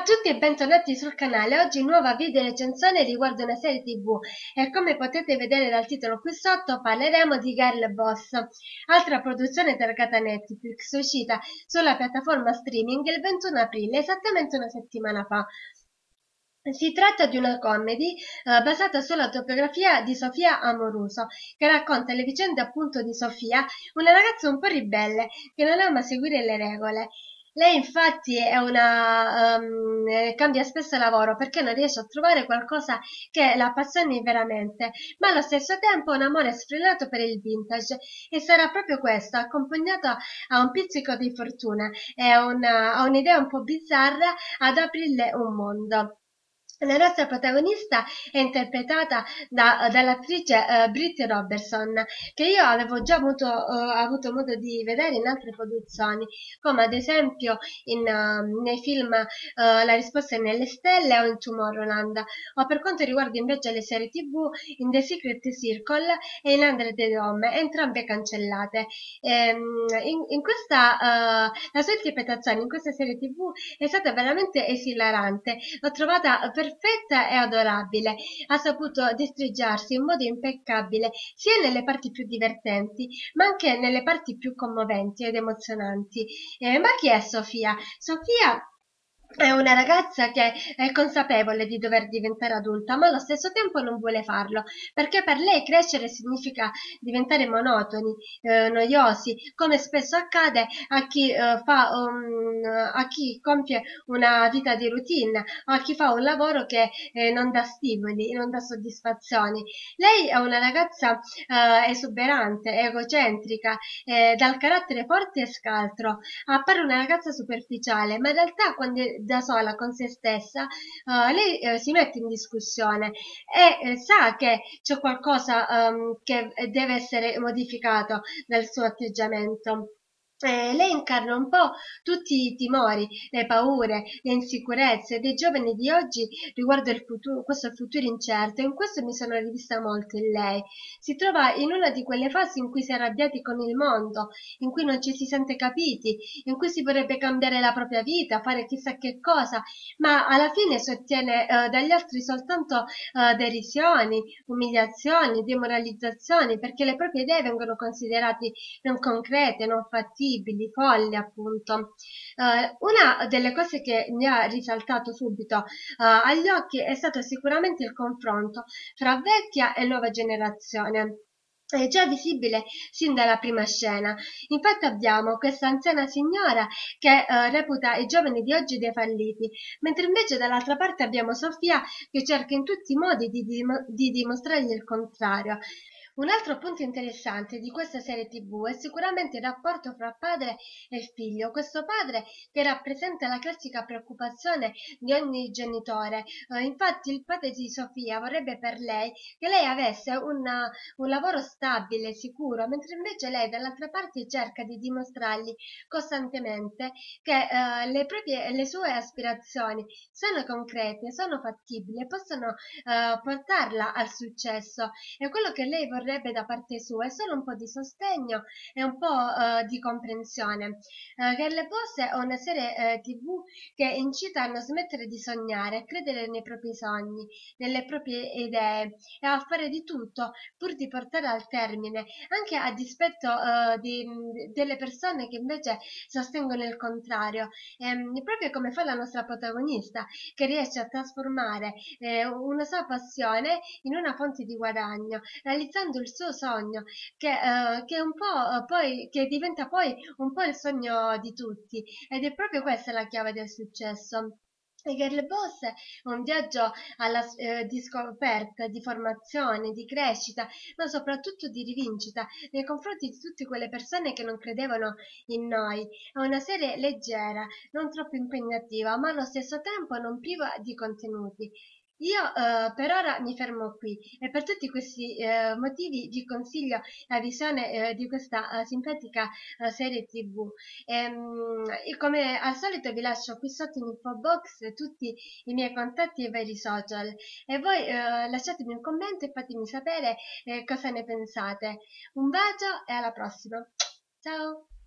a tutti e bentornati sul canale. Oggi nuova video recensione riguardo una serie TV e come potete vedere dal titolo qui sotto parleremo di Girl Boss, altra produzione targata Netflix, uscita sulla piattaforma streaming il 21 aprile, esattamente una settimana fa. Si tratta di una comedy basata sull'autobiografia di Sofia Amoruso, che racconta le vicende appunto di Sofia, una ragazza un po' ribelle che non ama seguire le regole. Lei infatti è cambia spesso lavoro perché non riesce a trovare qualcosa che la appassioni veramente, ma allo stesso tempo ha un amore sfrenato per il vintage e sarà proprio questo, accompagnato a un pizzico di fortuna e a un'idea un po' bizzarra ad aprirle un mondo. La nostra protagonista è interpretata dall'attrice Britt Robertson, che io avevo già avuto modo di vedere in altre produzioni, come ad esempio nei film La risposta è nelle stelle o in Tomorrowland, o per quanto riguarda invece le serie TV in The Secret Circle e in Under the Dome, entrambe cancellate. La sua interpretazione in questa serie TV è stata veramente esilarante, l'ho trovata perfetta e adorabile, ha saputo destreggiarsi in modo impeccabile sia nelle parti più divertenti, ma anche nelle parti più commoventi ed emozionanti. Ma chi è Sofia? Sofia è una ragazza che è consapevole di dover diventare adulta, ma allo stesso tempo non vuole farlo, perché per lei crescere significa diventare monotoni, noiosi, come spesso accade a chi compie una vita di routine o a chi fa un lavoro che non dà stimoli, non dà soddisfazioni. Lei è una ragazza esuberante, egocentrica, dal carattere forte e scaltro. Appare una ragazza superficiale, ma in realtà quando è da sola con se stessa, lei si mette in discussione e sa che c'è qualcosa che deve essere modificato nel suo atteggiamento. Lei incarna un po' tutti i timori, le paure, le insicurezze dei giovani di oggi riguardo il futuro, questo futuro incerto, e in questo mi sono rivista molto in lei. Si trova in una di quelle fasi in cui si è arrabbiati con il mondo, in cui non ci si sente capiti, in cui si vorrebbe cambiare la propria vita, fare chissà che cosa, ma alla fine si ottiene dagli altri soltanto derisioni, umiliazioni, demoralizzazioni, perché le proprie idee vengono considerate non concrete, non fattibili, folli appunto. Una delle cose che mi ha risaltato subito agli occhi è stato sicuramente il confronto fra vecchia e nuova generazione. È già visibile sin dalla prima scena. Infatti abbiamo questa anziana signora che reputa i giovani di oggi dei falliti, mentre invece dall'altra parte abbiamo Sofia che cerca in tutti i modi di dimostrargli il contrario. Un altro punto interessante di questa serie TV è sicuramente il rapporto fra padre e figlio. Questo padre che rappresenta la classica preoccupazione di ogni genitore. Infatti il padre di Sofia vorrebbe per lei che lei avesse un lavoro stabile, sicuro, mentre invece lei dall'altra parte cerca di dimostrargli costantemente che le sue aspirazioni sono concrete, sono fattibili e possono portarla al successo. E quello che lei vorrebbe da parte sua è solo un po' di sostegno e un po' di comprensione. Girl Boss è una serie TV che incita a non smettere di sognare, a credere nei propri sogni, nelle proprie idee e a fare di tutto pur di portare al termine, anche a dispetto delle persone che invece sostengono il contrario. Proprio come fa la nostra protagonista, che riesce a trasformare una sua passione in una fonte di guadagno, realizzando il suo sogno, che è un po' che diventa poi un po' il sogno di tutti, ed è proprio questa la chiave del successo. E Girl Boss è un viaggio di scoperta, di formazione, di crescita, ma soprattutto di rivincita nei confronti di tutte quelle persone che non credevano in noi. È una serie leggera, non troppo impegnativa, ma allo stesso tempo non priva di contenuti. Io per ora mi fermo qui e per tutti questi motivi vi consiglio la visione di questa simpatica serie TV. E come al solito vi lascio qui sotto in info box tutti i miei contatti e i vari social e voi lasciatemi un commento e fatemi sapere cosa ne pensate. Un bacio e alla prossima. Ciao!